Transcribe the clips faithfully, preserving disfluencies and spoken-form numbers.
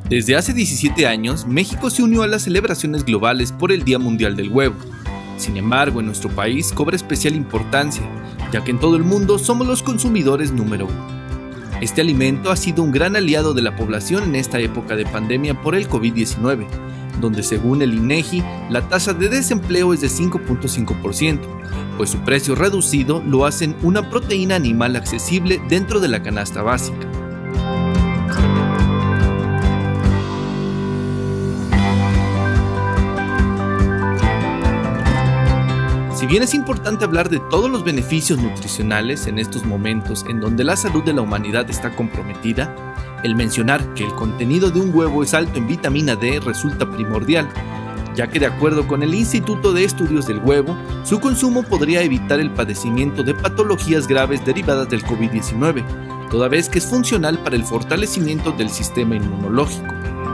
Desde hace diecisiete años, México se unió a las celebraciones globales por el Día Mundial del Huevo. Sin embargo, en nuestro país cobra especial importancia, ya que en todo el mundo somos los consumidores número uno. Este alimento ha sido un gran aliado de la población en esta época de pandemia por el COVID diecinueve, donde según el INEGI, la tasa de desempleo es de cinco punto cinco por ciento, pues su precio reducido lo hacen una proteína animal accesible dentro de la canasta básica. Si bien es importante hablar de todos los beneficios nutricionales en estos momentos en donde la salud de la humanidad está comprometida, el mencionar que el contenido de un huevo es alto en vitamina D resulta primordial, ya que de acuerdo con el Instituto de Estudios del Huevo, su consumo podría evitar el padecimiento de patologías graves derivadas del COVID diecinueve, toda vez que es funcional para el fortalecimiento del sistema inmunológico.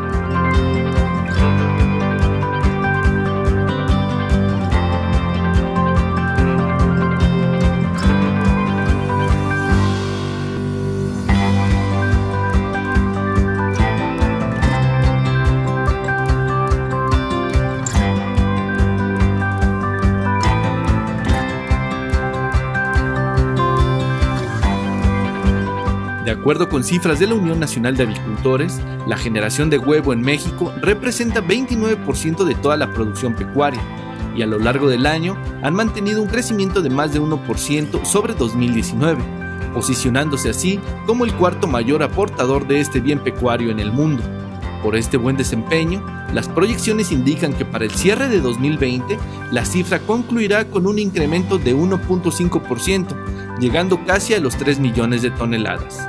De acuerdo con cifras de la Unión Nacional de Avicultores, la generación de huevo en México representa veintinueve por ciento de toda la producción pecuaria y a lo largo del año han mantenido un crecimiento de más de uno por ciento sobre dos mil diecinueve, posicionándose así como el cuarto mayor aportador de este bien pecuario en el mundo. Por este buen desempeño, las proyecciones indican que para el cierre de dos mil veinte, la cifra concluirá con un incremento de uno punto cinco por ciento, llegando casi a los tres millones de toneladas.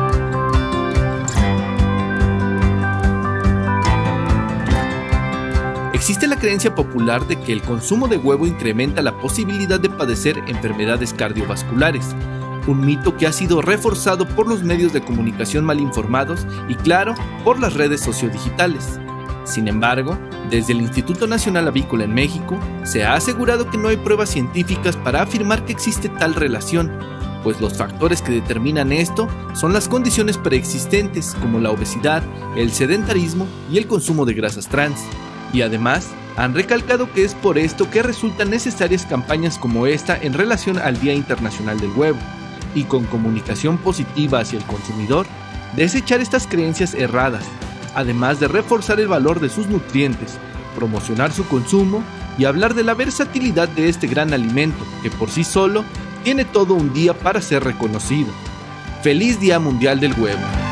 Existe la creencia popular de que el consumo de huevo incrementa la posibilidad de padecer enfermedades cardiovasculares, un mito que ha sido reforzado por los medios de comunicación mal informados y, claro, por las redes sociodigitales. Sin embargo, desde el Instituto Nacional Avícola en México, se ha asegurado que no hay pruebas científicas para afirmar que existe tal relación, pues los factores que determinan esto son las condiciones preexistentes como la obesidad, el sedentarismo y el consumo de grasas trans. Y además, han recalcado que es por esto que resultan necesarias campañas como esta en relación al Día Internacional del Huevo, y con comunicación positiva hacia el consumidor, desechar estas creencias erradas, además de reforzar el valor de sus nutrientes, promocionar su consumo y hablar de la versatilidad de este gran alimento que por sí solo tiene todo un día para ser reconocido. ¡Feliz Día Mundial del Huevo!